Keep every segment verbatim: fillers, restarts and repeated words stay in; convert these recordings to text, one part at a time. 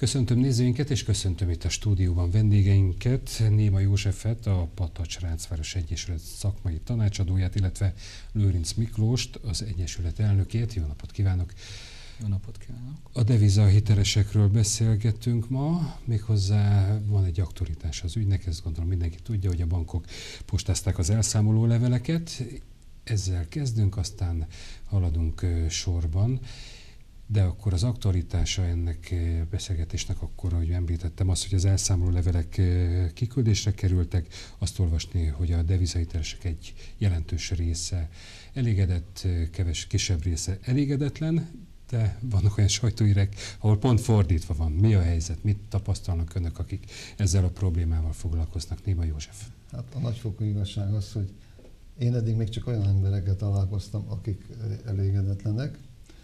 Köszöntöm nézőinket, és köszöntöm itt a stúdióban vendégeinket, Néma Józsefet, a Patacs-Rácváros Egyesület szakmai tanácsadóját, illetve Lőrinc Miklóst, az Egyesület elnökét. Jó napot kívánok! Jó napot kívánok! A devizahitelesekről beszélgetünk ma, méghozzá van egy aktualitás az ügynek, ezt gondolom mindenki tudja, hogy a bankok postázták az elszámoló leveleket. Ezzel kezdünk, aztán haladunk sorban. De akkor az aktualitása ennek beszélgetésnek akkor, ahogy említettem, az, hogy az elszámoló levelek kiküldésre kerültek, azt olvasni, hogy a devizahitelesek egy jelentős része elégedett, keves, kisebb része elégedetlen, de vannak olyan sajtóírek, ahol pont fordítva van. Mi a helyzet? Mit tapasztalnak önök, akik ezzel a problémával foglalkoznak? Néma József. Hát a nagyfokú igazság az, hogy én eddig még csak olyan emberekkel találkoztam, akik elégedetlenek,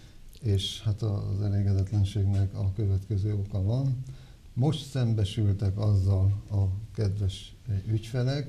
és hát az elégedetlenségnek a következő oka van. Most szembesültek azzal a kedves ügyfelek,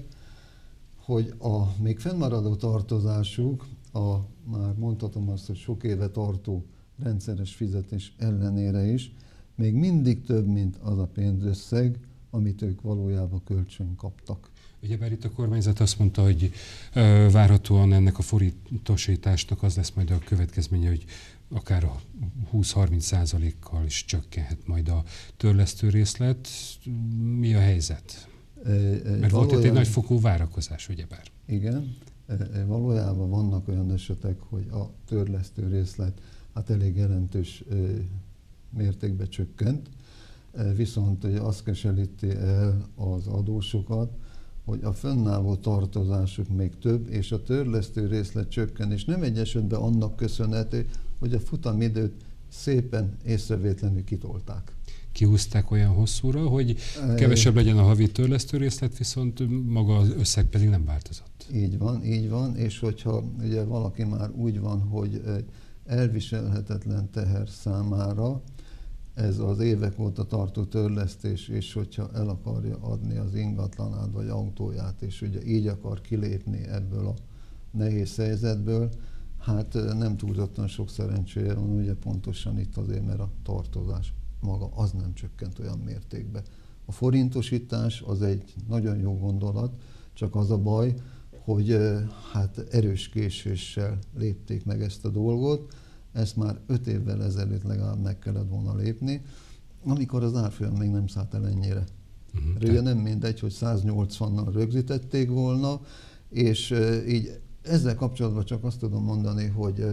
hogy a még fennmaradó tartozásuk, a már mondhatom azt, hogy sok éve tartó rendszeres fizetés ellenére is, még mindig több, mint az a pénzösszeg, amit ők valójában kölcsön kaptak. Ugyebár itt a kormányzat azt mondta, hogy ö, várhatóan ennek a forintosításnak az lesz majd a következménye, hogy akár a húsz-harminc százalékkal is csökkenhet majd a törlesztő részlet. Mi a helyzet? E, e, Mert valójában, volt itt egy nagyfokú várakozás, ugyebár. Igen, e, e, valójában vannak olyan esetek, hogy a törlesztő részlet hát elég jelentős e, mértékben csökkent, e, viszont ugye azt keseríti el az adósokat, hogy a fönnálló tartozásuk még több, és a törlesztő részlet csökken, és nem egy esetben annak köszönhető, hogy a futamidőt szépen észrevétlenül kitolták. Kihúzták olyan hosszúra, hogy kevesebb legyen a havi törlesztő részlet, viszont maga az összeg pedig nem változott. Így van, így van, és hogyha ugye valaki már úgy van, hogy elviselhetetlen teher számára ez az évek óta tartó törlesztés, és hogyha el akarja adni az ingatlanát vagy autóját, és ugye így akar kilépni ebből a nehéz helyzetből, hát nem túlzottan sok szerencséje van, ugye pontosan itt azért, mert a tartozás maga az nem csökkent olyan mértékben. A forintosítás az egy nagyon jó gondolat, csak az a baj, hogy hát erős késéssel lépték meg ezt a dolgot, ezt már öt évvel ezelőtt legalább meg kellett volna lépni, amikor az árfolyam még nem szállt el ennyire. Uh-huh. Ugye nem mindegy, hogy száznyolcvannal rögzítették volna, és így ezzel kapcsolatban csak azt tudom mondani, hogy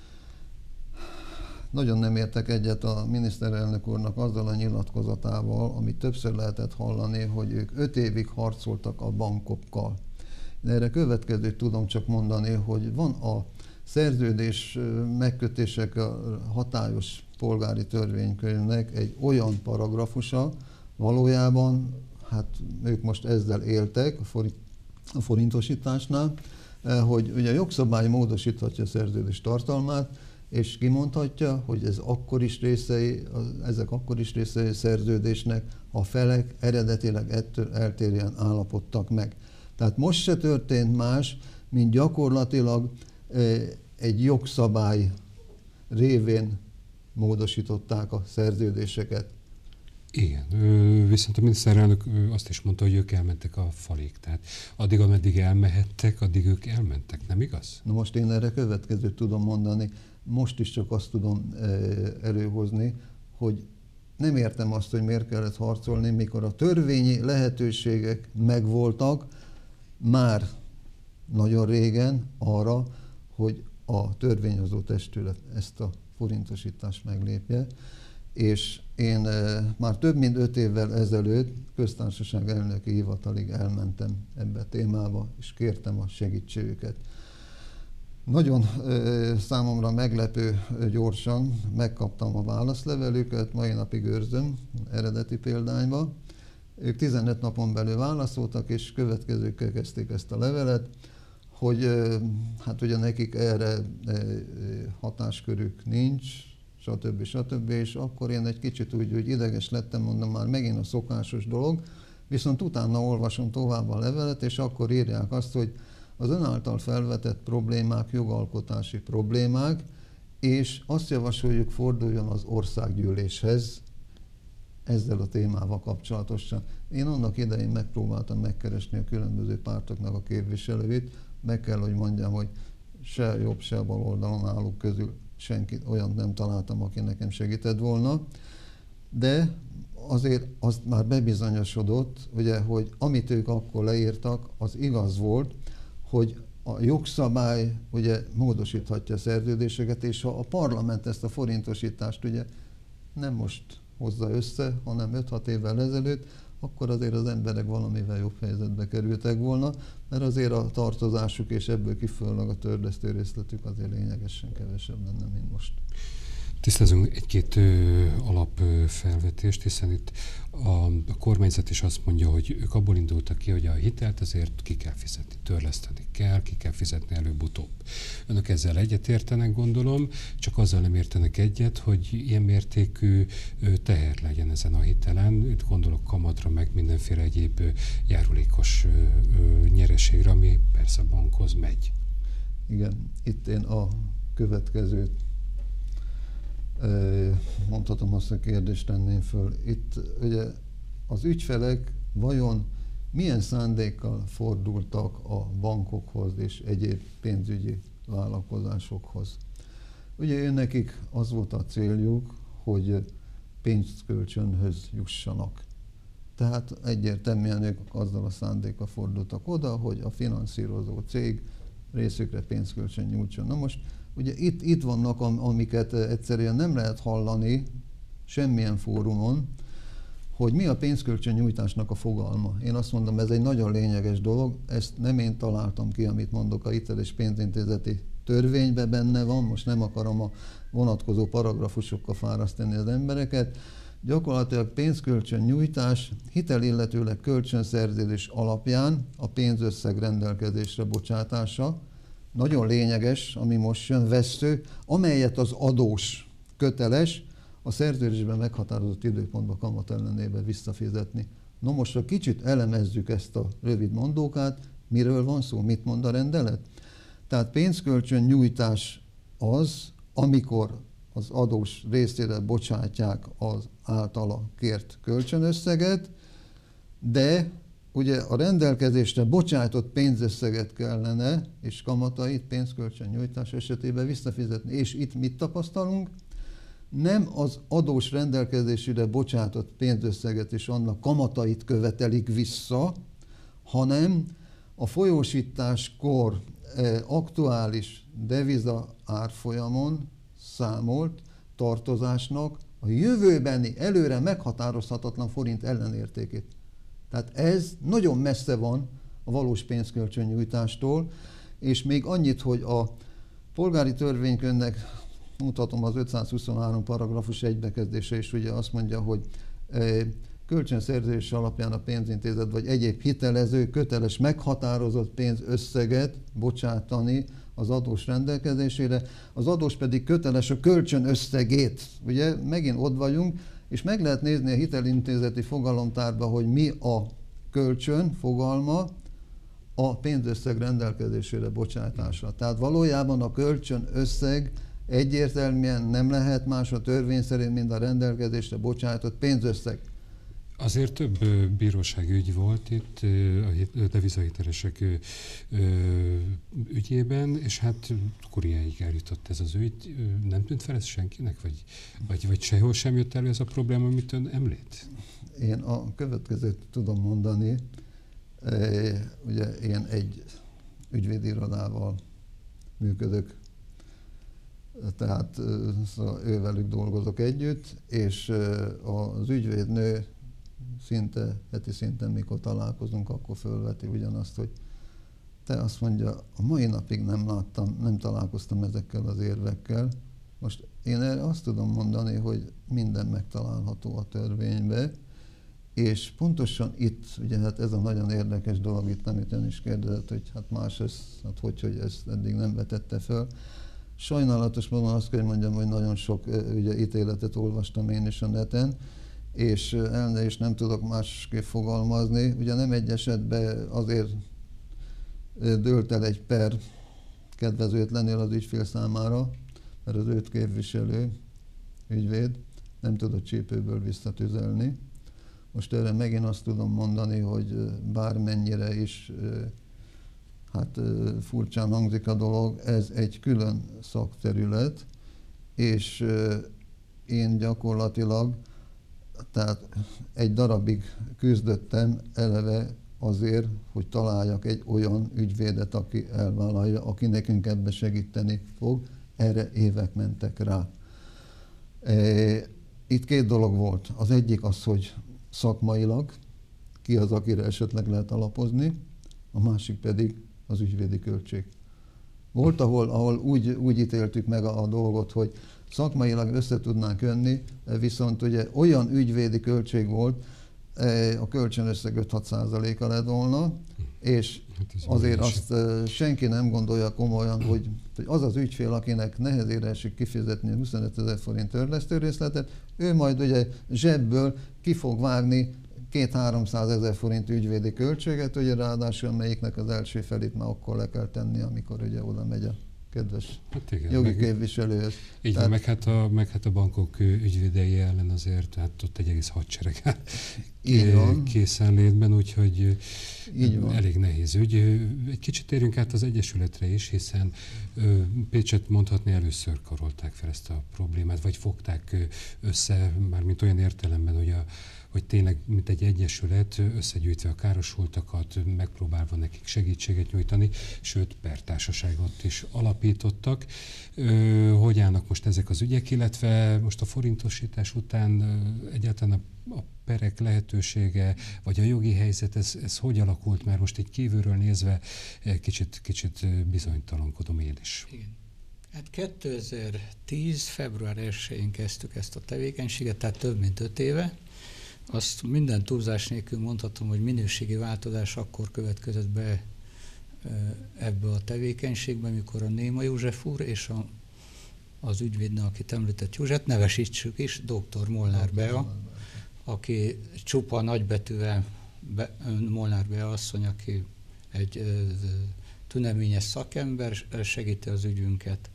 nagyon nem értek egyet a miniszterelnök úrnak azzal a nyilatkozatával, amit többször lehetett hallani, hogy ők öt évig harcoltak a bankokkal. De erre következőt tudom csak mondani, hogy van a szerződés megkötések a hatályos polgári törvénykönyvnek egy olyan paragrafusa, valójában, hát ők most ezzel éltek a, forint, a forintosításnál, hogy ugye a jogszabály módosíthatja a szerződés tartalmát, és kimondhatja, hogy ez akkor is részei, ezek akkor is részei a szerződésnek, ha a felek eredetileg ettől eltérően állapodtak meg. Tehát most se történt más, mint gyakorlatilag egy jogszabály révén módosították a szerződéseket. Igen, viszont a miniszterelnök azt is mondta, hogy ők elmentek a falig. Tehát addig, ameddig elmehettek, addig ők elmentek, nem igaz? Na most én erre következőt tudom mondani, most is csak azt tudom előhozni, hogy nem értem azt, hogy miért kellett harcolni, mikor a törvényi lehetőségek megvoltak már nagyon régen arra, hogy a törvényhozó testület ezt a forintosítást meglépje, és én már több mint öt évvel ezelőtt köztársaság elnöki hivatalig elmentem ebbe a témába, és kértem a segítségüket. Nagyon számomra meglepő gyorsan megkaptam a válaszlevelüket, mai napig őrzöm eredeti példányba. Ők tizenöt napon belül válaszoltak, és következőkkel kezdték ezt a levelet, hogy hát ugye nekik erre hatáskörük nincs, stb. stb. És akkor én egy kicsit úgy, úgy ideges lettem, mondom, már megint a szokásos dolog, viszont utána olvasom tovább a levelet, és akkor írják azt, hogy az ön által felvetett problémák jogalkotási problémák, és azt javasoljuk, forduljon az országgyűléshez, ezzel a témával kapcsolatosan. Én annak idején megpróbáltam megkeresni a különböző pártoknak a képviselőit, meg kell, hogy mondjam, hogy se jobb, se bal oldalon állók közül senkit olyan nem találtam, aki nekem segített volna, de azért azt már bebizonyosodott, ugye, hogy amit ők akkor leírtak, az igaz volt, hogy a jogszabály ugye módosíthatja a szerződéseket, és ha a parlament ezt a forintosítást ugye nem most hozza össze, hanem öt-hat évvel ezelőtt, akkor azért az emberek valamivel jobb helyzetbe kerültek volna, mert azért a tartozásuk és ebből kifolyólag a törlesztő részletük azért lényegesen kevesebb lenne, mint most. Tisztázunk egy-két alapfelvetést, hiszen itt a, a kormányzat is azt mondja, hogy ők abból indultak ki, hogy a hitelt azért ki kell fizetni, törleszteni kell, ki kell fizetni előbb-utóbb. Önök ezzel egyetértenek, gondolom, csak azzal nem értenek egyet, hogy ilyen mértékű teher legyen ezen a hitelen. Itt gondolok kamatra, meg mindenféle egyéb járulékos nyereségre, ami persze a bankhoz megy. Igen, itt én a következőt mondhatom, azt a kérdést tenném föl. Itt ugye az ügyfelek vajon milyen szándékkal fordultak a bankokhoz és egyéb pénzügyi vállalkozásokhoz? Ugye ő nekik az volt a céljuk, hogy pénzkölcsönhöz jussanak. Tehát egyértelműen ők azzal a szándékkal fordultak oda, hogy a finanszírozó cég részükre pénzkölcsön nyújtson. Na most ugye itt, itt vannak, amiket egyszerűen nem lehet hallani semmilyen fórumon, hogy mi a pénzkölcsön nyújtásnak a fogalma. Én azt mondom, ez egy nagyon lényeges dolog, ezt nem én találtam ki, amit mondok, a hitel- és pénzintézeti törvényben benne van, most nem akarom a vonatkozó paragrafusokkal fárasztani az embereket. Gyakorlatilag pénzkölcsön nyújtás hitel, illetőleg kölcsönszerződés alapján a pénzösszeg rendelkezésre bocsátása. Nagyon lényeges, ami most jön, vesző, amelyet az adós köteles a szerződésben meghatározott időpontban kamat ellenében visszafizetni. No most, ha kicsit elemezzük ezt a rövid mondókát, miről van szó, mit mond a rendelet? Tehát pénzkölcsön nyújtás az, amikor az adós részére bocsátják az általa kért kölcsönösszeget, de ugye a rendelkezésre bocsájtott pénzösszeget kellene, és kamatait pénzkölcsön nyújtás esetében visszafizetni. És itt mit tapasztalunk? Nem az adós rendelkezésére bocsátott pénzösszeget és annak kamatait követelik vissza, hanem a folyósításkor aktuális deviza árfolyamon számolt tartozásnak a jövőbeni előre meghatározhatatlan forint ellenértékét. Tehát ez nagyon messze van a valós pénzkölcsönnyújtástól, és még annyit, hogy a polgári törvénykönyvnek, mutatom az ötszázhuszonhárom paragrafus egybekezdése is ugye azt mondja, hogy kölcsönszerzés alapján a pénzintézet vagy egyéb hitelező köteles meghatározott pénzösszeget bocsátani az adós rendelkezésére, az adós pedig köteles a kölcsön összegét. Ugye megint ott vagyunk, és meg lehet nézni a hitelintézeti fogalomtárba, hogy mi a kölcsön fogalma a pénzösszeg rendelkezésére bocsátása. Tehát valójában a kölcsön összeg egyértelműen nem lehet más a törvény szerint, mint a rendelkezésre bocsátott pénzösszeg. Azért több bírósági ügy volt itt a devizahitelesek ügyében, és hát kuriáig eljutott ez az ügy. Nem tűnt fel ez senkinek, vagy, vagy, vagy sehol sem jött elő ez a probléma, amit ön említ? Én a következőt tudom mondani. Ugye én egy ügyvédirodával működök, tehát szóval ővelük dolgozok együtt, és az ügyvédnő szinte, heti szinten, mikor találkozunk, akkor fölveti ugyanazt, hogy te azt mondja, a mai napig nem láttam, nem találkoztam ezekkel az érvekkel. Most én erre azt tudom mondani, hogy minden megtalálható a törvénybe, és pontosan itt, ugye hát ez a nagyon érdekes dolog, itt amit ön is kérdezett, hogy hát más ez, hát hogy, hogy ezt eddig nem vetette föl. Sajnálatos módon azt kell mondjam, hogy nagyon sok ugye, ítéletet olvastam én is a neten, és elne is nem tudok másképp fogalmazni. Ugye nem egy esetben azért dőlt el egy per kedvezőtlenül az ügyfél számára, mert az őt képviselő ügyvéd nem tudott csípőből visszatüzelni. Most erre megint azt tudom mondani, hogy bármennyire is hát furcsán hangzik a dolog, ez egy külön szakterület, és én gyakorlatilag tehát egy darabig küzdöttem eleve azért, hogy találjak egy olyan ügyvédet, aki elvállalja, aki nekünk ebbe segíteni fog. Erre évek mentek rá. Itt két dolog volt. Az egyik az, hogy szakmailag ki az, akire esetleg lehet alapozni, a másik pedig az ügyvédi költség. Volt, ahol, ahol úgy, úgy ítéltük meg a, a dolgot, hogy szakmailag össze tudnánk jönni, viszont ugye olyan ügyvédi költség volt, a kölcsönösszeg öt-hat százaléka lett volna, és azért azt senki nem gondolja komolyan, hogy, hogy az az ügyfél, akinek nehezére esik kifizetni a huszonöt ezer forint törlesztőrészletet, ő majd ugye zsebből ki fog vágni kétszáz-háromszázezer forint ügyvédi költséget, ugye ráadásul melyiknek az első felét már akkor le kell tenni, amikor ugye oda megy a kedves hát igen, jogi meg, képviselőhöz. Így Tehát, meg, hát a, meg hát a bankok ügyvédei ellen azért, hát ott egy egész hadsereg készenlétben, úgyhogy így van. Elég nehéz ügy. Egy kicsit térjünk át az Egyesületre is, hiszen Pécset mondhatni először karolták fel ezt a problémát, vagy fogták össze, mármint olyan értelemben, hogy a hogy tényleg, mint egy egyesület, összegyűjtve a károsultakat, megpróbálva nekik segítséget nyújtani, sőt, pertársaságot is alapítottak. Hogy állnak most ezek az ügyek, illetve most a forintosítás után egyáltalán a, a perek lehetősége, vagy a jogi helyzet, ez, ez hogy alakult, mert most így kívülről nézve kicsit, kicsit bizonytalankodom én is. Igen. Hát kétezer-tíz. február elsején kezdtük ezt a tevékenységet, tehát több mint öt éve. Azt minden túlzás nélkül mondhatom, hogy minőségi változás akkor következett be ebbe a tevékenységbe, amikor a Néma József úr és a, az ügyvédne, akit említett József, nevesítsük is, doktor Molnár Bea, aki csupa nagybetűvel, be, Molnár Bea asszony, aki egy tüneményes szakember, segíti az ügyünket.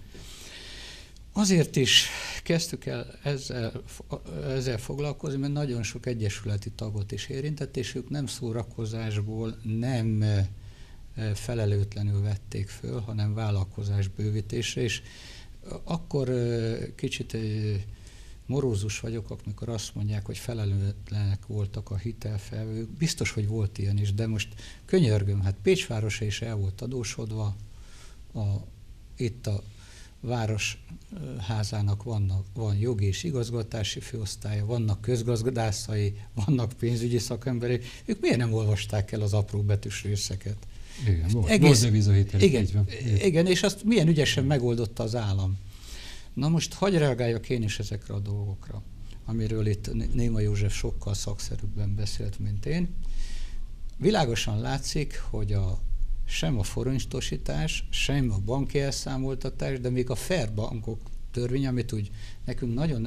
Azért is kezdtük el ezzel, ezzel foglalkozni, mert nagyon sok egyesületi tagot is érintett, és ők nem szórakozásból, nem felelőtlenül vették föl, hanem vállalkozás bővítésre, és akkor kicsit morózus vagyok, amikor azt mondják, hogy felelőtlenek voltak a hitelfelvők. Biztos, hogy volt ilyen is, de most könyörgöm, hát Pécs városa is el volt adósodva, a, itt a városházának vannak, van jogi és igazgatási főosztálya, vannak közgazdászai, vannak pénzügyi szakemberek, ők miért nem olvasták el az apró betűs részeket? Igen, volt, egész, volt igen, igen, igen, és azt milyen ügyesen megoldotta az állam. Na most hagyj reagáljak én is ezekre a dolgokra, amiről itt Néma József sokkal szakszerűbben beszélt, mint én. Világosan látszik, hogy a sem a forintosítás, sem a banki elszámoltatás, de még a fair bankok törvény, amit úgy nekünk nagyon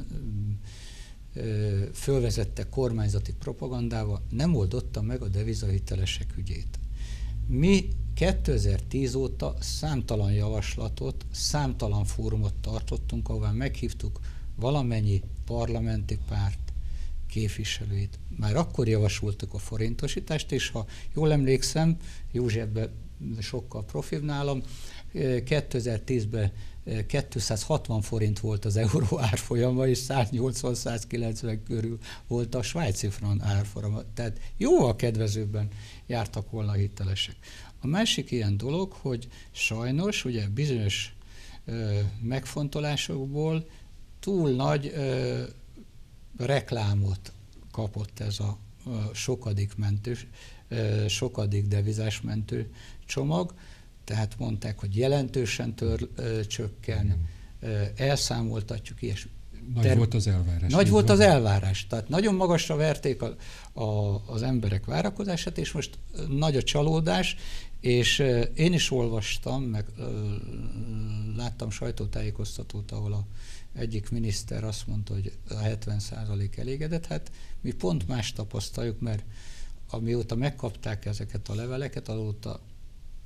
ö, fölvezette kormányzati propagandával, nem oldotta meg a devizahitelesek ügyét. Mi kétezer-tíz óta számtalan javaslatot, számtalan fórumot tartottunk, ahová meghívtuk valamennyi parlamenti párt képviselőit. Már akkor javasoltuk a forintosítást, és ha jól emlékszem, Józsefben sokkal profibb nálam, kétezer-tízben kétszázhatvan forint volt az euró árfolyama, és száznyolcvan-százkilencven körül volt a svájci frank árfolyama. Tehát jóval kedvezőbben jártak volna a hitelesek. A másik ilyen dolog, hogy sajnos ugye bizonyos ö, megfontolásokból túl nagy ö, reklámot kapott ez a ö, sokadik mentő, ö, sokadik devizás mentő csomag, tehát mondták, hogy jelentősen tör, ö, csökken, ö, elszámoltatjuk, ilyesmi. Nagy Ter- volt az elvárás. Nagy volt van. az elvárás. Tehát nagyon magasra verték a, a, az emberek várakozását, és most nagy a csalódás, és ö, én is olvastam, meg ö, láttam sajtótájékoztatót, ahol a egyik miniszter azt mondta, hogy a hetven százalék elégedett. Hát mi pont más tapasztaljuk, mert amióta megkapták ezeket a leveleket, azóta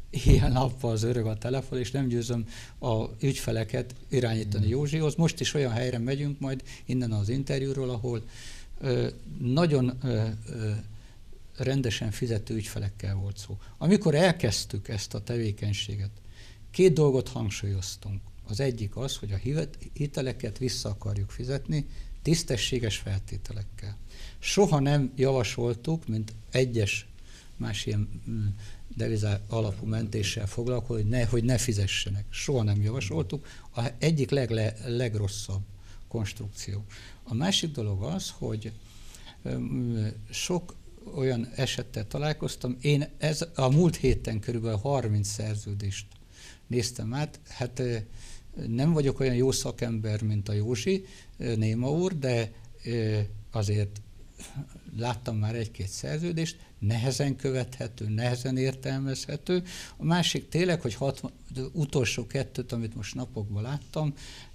éjjel-nappal az örög a telefon, és nem győzöm a ügyfeleket irányítani Józsihoz. Most is olyan helyre megyünk majd innen az interjúról, ahol ö, nagyon ö, ö, rendesen fizető ügyfelekkel volt szó. Amikor elkezdtük ezt a tevékenységet, két dolgot hangsúlyoztunk. Az egyik az, hogy a hiteleket vissza akarjuk fizetni tisztességes feltételekkel. Soha nem javasoltuk, mint egyes más ilyen devizá alapú mentéssel foglalkozni, hogy ne, hogy ne fizessenek. Soha nem javasoltuk. A egyik legle, legrosszabb konstrukció. A másik dolog az, hogy sok olyan esettel találkoztam, én ez a múlt héten körülbelül harminc szerződést néztem át, hát nem vagyok olyan jó szakember, mint a Józsi, Néma úr, de azért láttam már egy-két szerződést, nehezen követhető, nehezen értelmezhető. A másik tényleg, hogy hatvan, utolsó kettőt, amit most napokban láttam,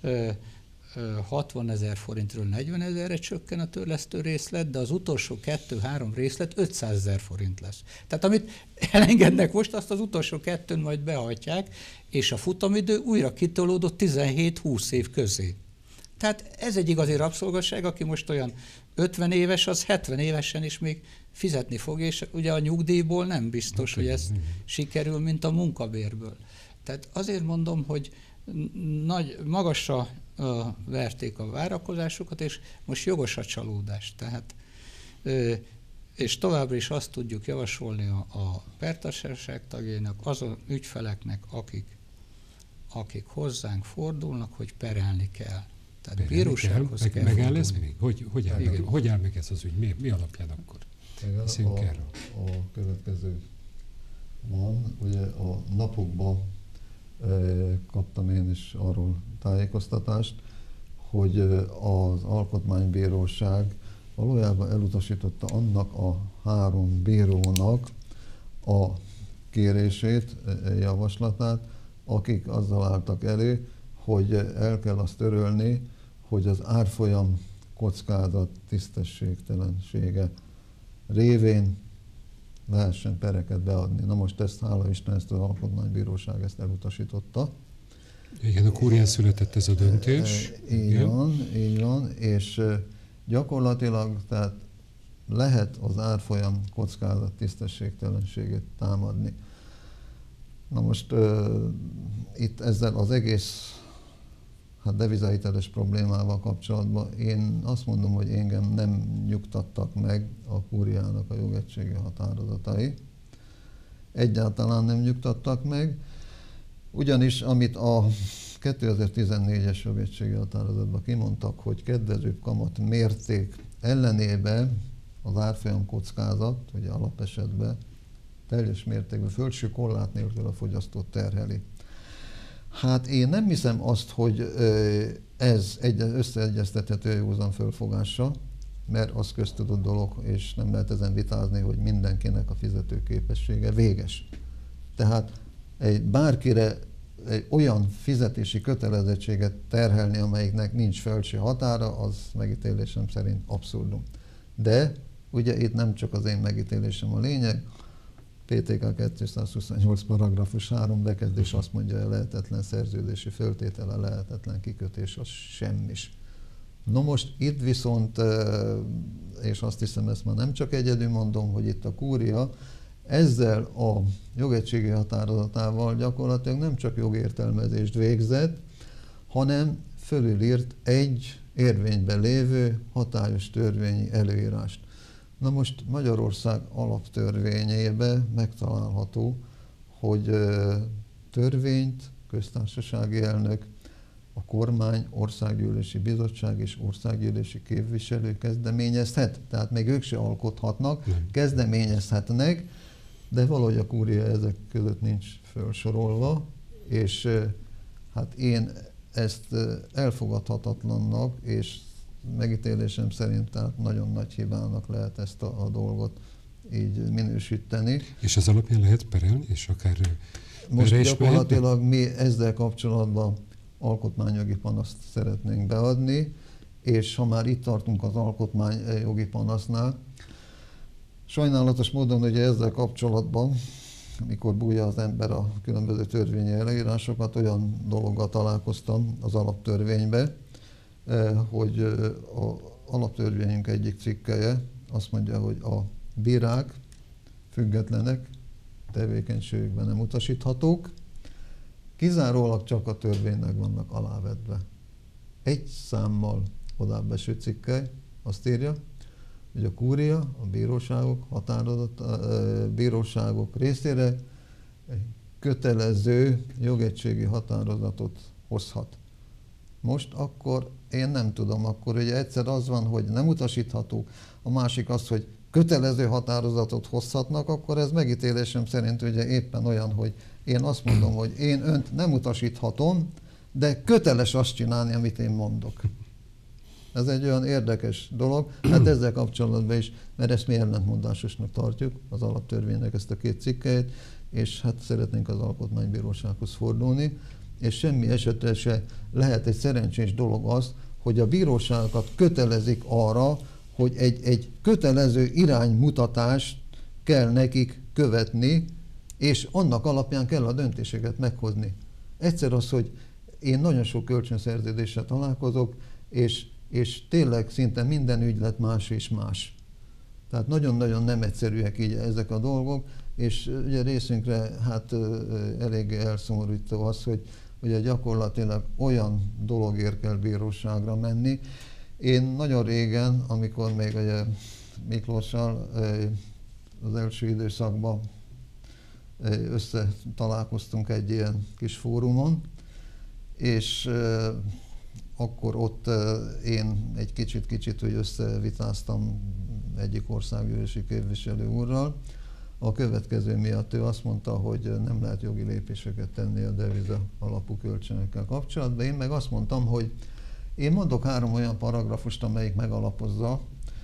hatvanezer forintról negyvenezerre csökken a törlesztő részlet, de az utolsó kettő-három részlet ötszázezer forint lesz. Tehát amit elengednek most, azt az utolsó kettőn majd behajtják, és a futamidő újra kitolódott tizenhét-húsz év közé. Tehát ez egy igazi rabszolgasság, aki most olyan ötven éves, az hetven évesen is még fizetni fog, és ugye a nyugdíjból nem biztos, hogy ez sikerül, mint a munkabérből. Tehát azért mondom, hogy nagy, magasra uh, verték a várakozásokat, és most jogos a csalódás. Tehát, uh, és továbbra is azt tudjuk javasolni a, a pertársaság tagjainak, azon ügyfeleknek, akik, akik hozzánk fordulnak, hogy perelni kell. Tehát bírósághoz meg, kell megáll ez még? Hogy, hogy, áll meg, Igen. hogy áll meg ez az ügy? Mi, mi alapján akkor? Igen, a, a következő van, ugye a napokban e, kaptam én is arról tájékoztatást, hogy az Alkotmánybíróság valójában elutasította annak a három bírónak a kérését, javaslatát, akik azzal álltak elő, hogy el kell azt törölni, hogy az árfolyam kockázat tisztességtelensége révén lehessen pereket beadni. Na most ezt, hála Isten, ezt az Alkotmánybíróság ezt elutasította. Igen, a kúrián született ez a döntés. Így Igen. van, így van, és gyakorlatilag tehát lehet az árfolyam kockázat tisztességtelenségét támadni. Na most uh, itt ezzel az egész hát devizahiteles problémával kapcsolatban én azt mondom, hogy engem nem nyugtattak meg a kúriának a jogegységi határozatai. Egyáltalán nem nyugtattak meg, ugyanis amit a kétezer-tizennégyes jogegységi határozatban kimondtak, hogy kedvezőbb kamat mérték ellenében az árfolyam kockázat, ugye alapesetben teljes mértékben földső korlát nélkül a fogyasztót terheli. Hát én nem hiszem azt, hogy ez összeegyeztethető józan fölfogással, mert az köztudott dolog, és nem lehet ezen vitázni, hogy mindenkinek a fizetőképessége véges. Tehát egy bárkire egy olyan fizetési kötelezettséget terhelni, amelyiknek nincs földső határa, az megítélésem szerint abszurdum. De ugye itt nem csak az én megítélésem a lényeg, pé té ká kétszázhuszonnyolc paragrafus három bekezdés azt mondja, hogy lehetetlen szerződési föltétele, lehetetlen kikötés, az semmis. No most itt viszont, és azt hiszem, ezt már nem csak egyedül mondom, hogy itt a kúria ezzel a jogegységi határozatával gyakorlatilag nem csak jogértelmezést végzett, hanem fölülírt egy érvényben lévő hatályos törvényi előírást. Na most Magyarország alaptörvényében megtalálható, hogy törvényt, köztársasági elnök, a kormány, országgyűlési bizottság és országgyűlési képviselő kezdeményezhet. Tehát még ők se alkothatnak, kezdeményezhetnek, de valahogy a kúria ezek között nincs felsorolva, és hát én ezt elfogadhatatlannak, és megítélésem szerint tehát nagyon nagy hibának lehet ezt a, a dolgot így minősíteni. És ez alapján lehet perelni, és akár most gyakorlatilag mi ezzel kapcsolatban alkotmányjogi panaszt szeretnénk beadni, és ha már itt tartunk az alkotmányjogi panasznál, sajnálatos módon ugye ezzel kapcsolatban mikor bújja az ember a különböző törvényi előírásokat, olyan dologgal találkoztam az alaptörvénybe, hogy az alaptörvényünk egyik cikkelye azt mondja, hogy a bírák függetlenek, tevékenységükben nem utasíthatók, kizárólag csak a törvénynek vannak alávetve. Egy számmal odább eső cikkely azt írja, hogy a kúria, a bíróságok, határozat, a bíróságok részére egy kötelező jogegységi határozatot hozhat. Most akkor én nem tudom, akkor ugye egyszer az van, hogy nem utasítható, a másik az, hogy kötelező határozatot hozhatnak, akkor ez megítélésem szerint ugye éppen olyan, hogy én azt mondom, hogy én önt nem utasíthatom, de köteles azt csinálni, amit én mondok. Ez egy olyan érdekes dolog, hát ezzel kapcsolatban is, mert ezt mi ellentmondásosnak tartjuk, az alaptörvénynek ezt a két cikkeit, és hát szeretnénk az Alkotmánybírósághoz fordulni, és semmi esetre se lehet egy szerencsés dolog az, hogy a bíróságokat kötelezik arra, hogy egy, egy kötelező iránymutatást kell nekik követni, és annak alapján kell a döntéseket meghozni. Egyszer az, hogy én nagyon sok kölcsönszerződéssel találkozok, és, és tényleg szinte minden ügylet más és más. Tehát nagyon-nagyon nem egyszerűek így ezek a dolgok, és ugye részünkre hát elég elszomorító az, hogy ugye gyakorlatilag olyan dologért kell bíróságra menni. Én nagyon régen, amikor még ugye Miklóssal az első időszakban összetalálkoztunk egy ilyen kis fórumon, és akkor ott én egy kicsit-kicsit hogy összevitáztam egyik országgyűlési képviselő úrral. A következő miatt ő azt mondta, hogy nem lehet jogi lépéseket tenni a deviza alapú kölcsönökkel kapcsolatban. Én meg azt mondtam, hogy én mondok három olyan paragrafust, amelyik megalapozza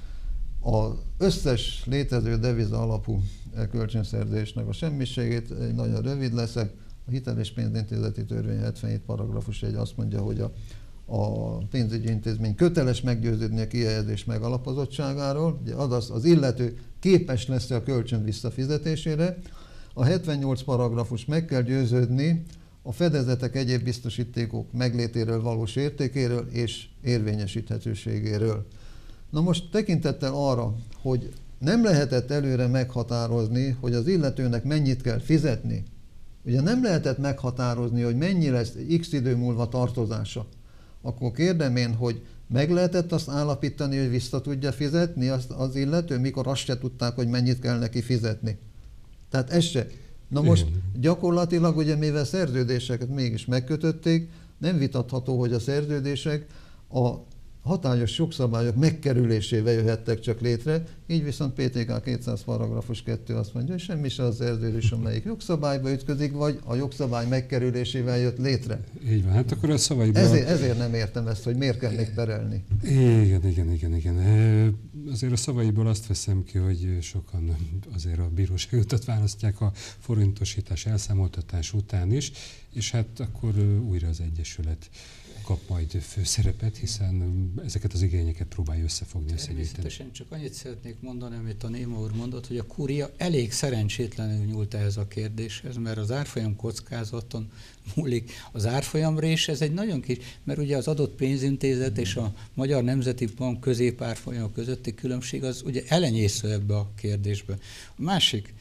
az összes létező deviza alapú kölcsönszerződésnek a semmiségét. Nagyon rövid leszek. A hitel- és pénzintézeti törvény hetvenhét paragrafus egy azt mondja, hogy a, a pénzügyi intézmény köteles meggyőződni a kihelyezés megalapozottságáról, ugye azaz az illető képes lesz a kölcsön visszafizetésére. A hetvennyolc paragrafus meg kell győződni a fedezetek egyéb biztosítékok meglétéről, valós értékéről és érvényesíthetőségéről. Na most tekintettel arra, hogy nem lehetett előre meghatározni, hogy az illetőnek mennyit kell fizetni, ugye nem lehetett meghatározni, hogy mennyi lesz x idő múlva tartozása, akkor kérdem én, hogy meg lehetett azt állapítani, hogy vissza tudja fizetni az, az illető, mikor azt se tudták, hogy mennyit kell neki fizetni. Tehát ez se. Na most gyakorlatilag, ugye mivel szerződéseket mégis megkötötték, nem vitatható, hogy a szerződések a hatályos jogszabályok megkerülésével jöhettek csak létre, így viszont P T K kétszáz paragrafus kettő azt mondja, hogy semmi se az szerződés, amelyik jogszabályba ütközik, vagy a jogszabály megkerülésével jött létre. Így van, hát akkor a szavaiból... Ezért, ezért nem értem ezt, hogy miért kell még perelni. Igen, igen, igen, igen. Azért a szavaiból azt veszem ki, hogy sokan azért a bíróságot választják a forintosítás, elszámoltatás után is, és hát akkor újra az Egyesület kap majd főszerepet, hiszen ezeket az igényeket próbálja összefogni, összegyűjteni. Természetesen csak annyit szeretnék mondani, amit a Néma úr mondott, hogy a kúria elég szerencsétlenül nyúlt ehhez a kérdéshez, mert az árfolyam kockázaton múlik. Az árfolyamrés, ez egy nagyon kis, mert ugye az adott pénzintézet és a Magyar Nemzeti Bank középárfolyam közötti különbség az ugye elenyésző ebbe a kérdésbe. A másik,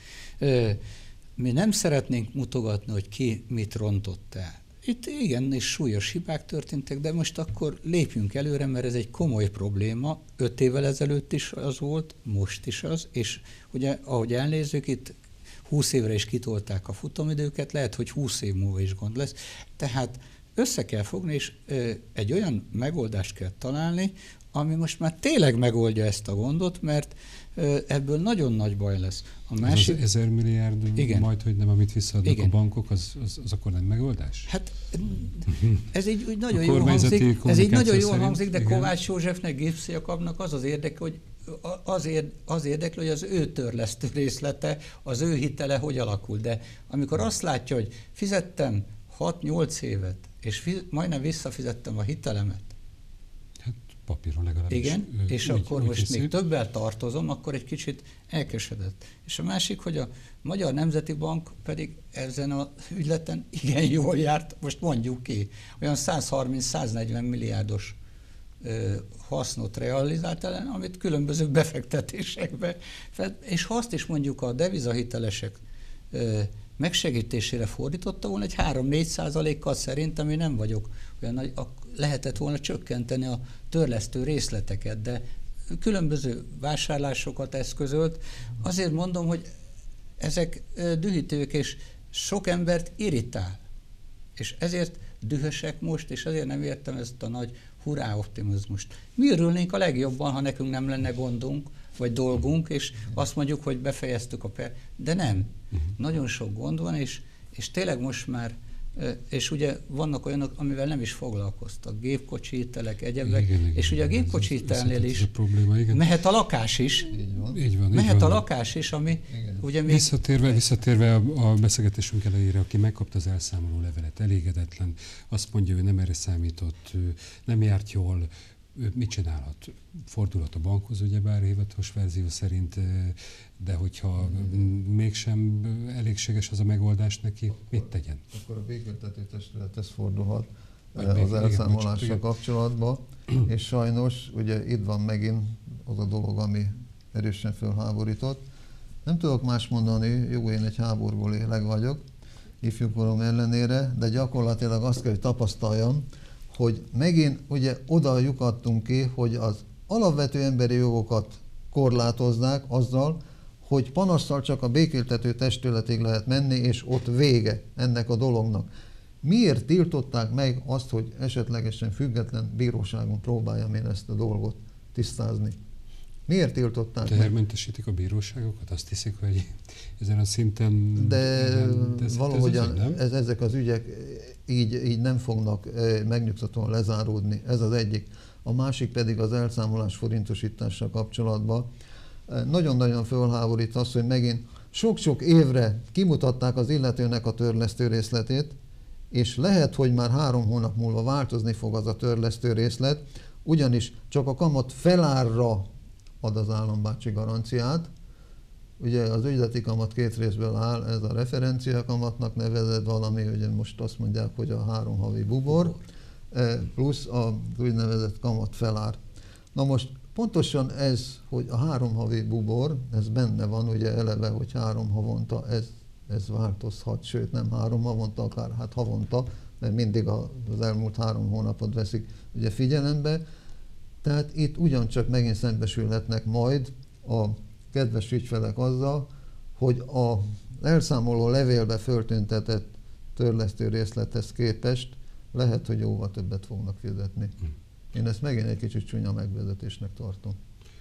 mi nem szeretnénk mutogatni, hogy ki mit rontott el. Itt igen, és súlyos hibák történtek, de most akkor lépjünk előre, mert ez egy komoly probléma. Öt évvel ezelőtt is az volt, most is az, és ugye, ahogy elnézzük, itt húsz évre is kitolták a futamidőket, lehet, hogy húsz év múlva is gond lesz. Tehát össze kell fogni, és ö, egy olyan megoldást kell találni, ami most már tényleg megoldja ezt a gondot, mert ö, ebből nagyon nagy baj lesz. A másik... Az ezer milliárd, igen. Majd, hogy nem, amit visszaadnak igen. a bankok, az, az, az akkor nem megoldás? Hát ez így úgy nagyon jól hangzik, ez így nagyon jól hangzik, de igen. Kovács Józsefnek, Gipsz Jakabnak az az érdeke, hogy az, ér, az érdekli, hogy az ő törlesztő részlete, az ő hitele hogy alakul. De amikor azt látja, hogy fizettem hat-nyolc évet, és fiz, majdnem visszafizettem a hitelemet, papíron legalábbis. Igen, ő, és úgy, akkor úgy most hiszi. még többel tartozom, akkor egy kicsit elkesedett. És a másik, hogy a Magyar Nemzeti Bank pedig ezen az ügyleten igen jól járt, most mondjuk ki, olyan száz harminc száz negyven milliárdos ö, hasznot realizált ellen, amit különböző befektetésekbe, és ha azt is mondjuk a devizahitelesek ö, megsegítésére fordította volna, egy három-négy százalékkal szerintem, én nem vagyok olyan nagy, lehetett volna csökkenteni a törlesztő részleteket, de különböző vásárlásokat eszközölt. Azért mondom, hogy ezek dühítők, és sok embert irritál. És ezért dühösek most, és ezért nem értem ezt a nagy hurrá optimizmust. Mi örülnénk a legjobban, ha nekünk nem lenne gondunk, vagy dolgunk, és azt mondjuk, hogy befejeztük a per... De nem. Uh-huh. Nagyon sok gond van, és, és tényleg most már, és ugye vannak olyanok, amivel nem is foglalkoztak, gépkocsi hitelek, egyebek, igen, igen, és ugye a gépkocsi hitelnél is a probléma, igen. Mehet a lakás is, így van. Így van, mehet így a van. lakás is, ami igen. ugye még... Visszatérve, visszatérve a, a beszélgetésünk elejére, aki megkapta az elszámoló levelet, elégedetlen, azt mondja, hogy nem erre számított, nem járt jól, mit csinálhat? Fordulhat a bankhoz, ugyebár hivatalos verzió szerint, de hogyha mégsem elégséges az a megoldás neki, mit tegyen? Akkor a békéltető testülethez fordulhat Vagy az még, elszámolással igen, kapcsolatban, és sajnos ugye itt van megint az a dolog, ami erősen fölháborított. Nem tudok más mondani, jó, én egy háborúból élek vagyok, ifjúkorom ellenére, de gyakorlatilag azt kell, hogy tapasztaljam, hogy megint ugye oda lyukadtunk ki, hogy az alapvető emberi jogokat korlátoznák azzal, hogy panasszal csak a békéltető testületig lehet menni, és ott vége ennek a dolognak. Miért tiltották meg azt, hogy esetlegesen független bíróságon próbáljam én ezt a dolgot tisztázni? Miért tiltották meg? Tehermentesítik a bíróságokat? Azt hiszik, hogy ezen a szinten... De ez, valahogyan ez ez, ezek az ügyek így, így nem fognak megnyugtatóan lezáródni. Ez az egyik. A másik pedig az elszámolás forintosítással kapcsolatban. Nagyon-nagyon fölháborít az, hogy megint sok-sok évre kimutatták az illetőnek a törlesztő részletét, és lehet, hogy már három hónap múlva változni fog az a törlesztő részlet, ugyanis csak a kamat felárra ad az állambácsi garanciát. Ugye az ügyleti kamat két részből áll, ez a referencia kamatnak nevezett valami, ugye most azt mondják, hogy a három havi bubor, plusz az úgynevezett kamat felár. Na most pontosan ez, hogy a három havi bubor, ez benne van, ugye eleve, hogy három havonta ez, ez változhat, sőt nem három havonta, akár hát havonta, mert mindig az elmúlt három hónapot veszik ugye figyelembe. Tehát itt ugyancsak megint szembesülhetnek majd a kedves ügyfelek azzal, hogy az elszámoló levélbe föltüntetett törlesztő részlethez képest lehet, hogy jóval többet fognak fizetni. Én ezt megint egy kicsit csúnya megvezetésnek tartom.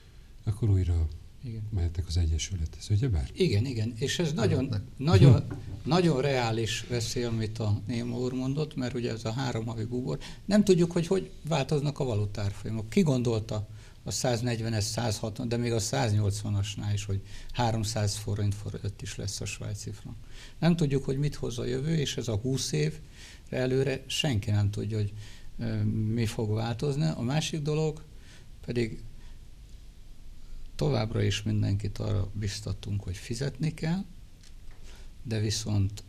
Akkor újra igen. mehetnek az Egyesülethez, ugyebár? Igen, igen, és ez nagyon, nagyon, nagyon reális veszély, amit a Néma úr mondott, mert ugye ez a három havi bubor. Nem tudjuk, hogy hogy változnak a valutárfolyamok. Ki gondolta a száznegyvenes, száz hatvan, de még a száznyolcvanasnál is, hogy háromszáz forint fölött is lesz a svájci frank. Nem tudjuk, hogy mit hoz a jövő, és ez a húsz évre előre senki nem tudja, hogy mi fog változni. A másik dolog pedig továbbra is mindenkit arra biztatunk, hogy fizetni kell, de viszont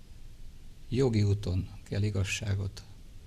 jogi úton kell igazságot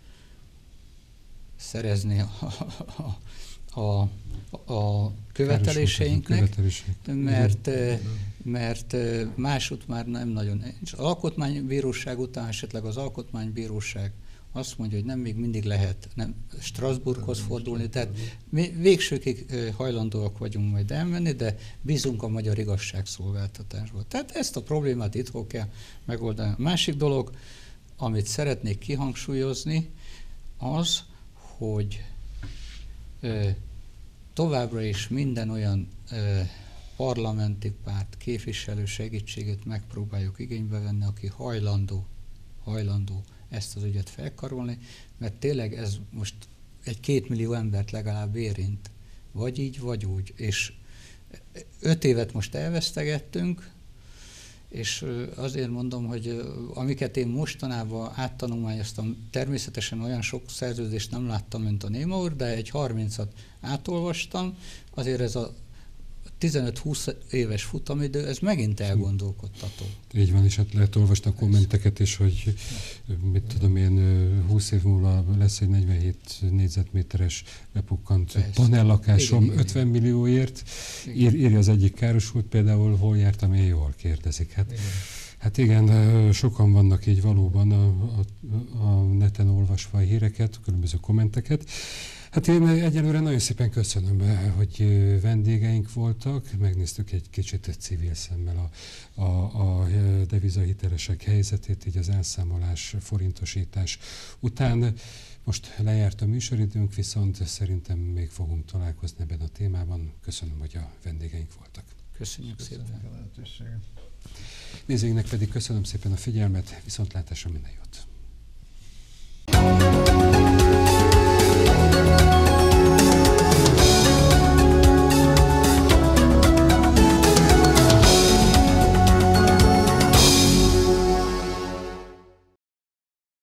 szerezni a, a, a, a követeléseinknek, mert, mert másút már nem nagyon. Az alkotmánybíróság után esetleg az alkotmánybíróság azt mondja, hogy nem, még mindig lehet nem Strasbourghoz fordulni, tehát mi végsőkig hajlandóak vagyunk majd elmenni, de bízunk a magyar igazságszolgáltatásból. Tehát ezt a problémát itthon kell megoldani. A másik dolog, amit szeretnék kihangsúlyozni, az, hogy ö, továbbra is minden olyan ö, parlamenti párt képviselő segítségét megpróbáljuk igénybe venni, aki hajlandó, hajlandó ezt az ügyet felkarolni, mert tényleg ez most egy két millió embert legalább érint, vagy így, vagy úgy. És öt évet most elvesztegettünk, És azért mondom, hogy amiket én mostanában áttanulmányoztam, természetesen olyan sok szerződést nem láttam, mint a Néma úr, de egy harmincat átolvastam, azért ez a tizenöt-húsz éves futamidő, ez megint elgondolkodtató. Így van, és hát lehet olvasni a kommenteket is, hogy mit tudom én, húsz év múlva lesz egy negyvenhét négyzetméteres lepukkant Persze. panellakásom Igen, igen. ötven millióért. Ír, írja az egyik károsult például, hol jártam, én jól kérdezik. Hát igen. Hát igen, sokan vannak így valóban a, a, a neten olvasva a híreket, különböző kommenteket. Hát én egyelőre nagyon szépen köszönöm, hogy vendégeink voltak, megnéztük egy kicsit civil szemmel a, a, a devizahitelesek helyzetét, így az elszámolás, forintosítás után. Most lejárt a műsoridőnk, viszont szerintem még fogunk találkozni ebben a témában. Köszönöm, hogy a vendégeink voltak. Köszönjük Köszönjük szépen. a lehetőséget. Nézőinknek pedig köszönöm szépen a figyelmet, viszontlátásra, minden jót!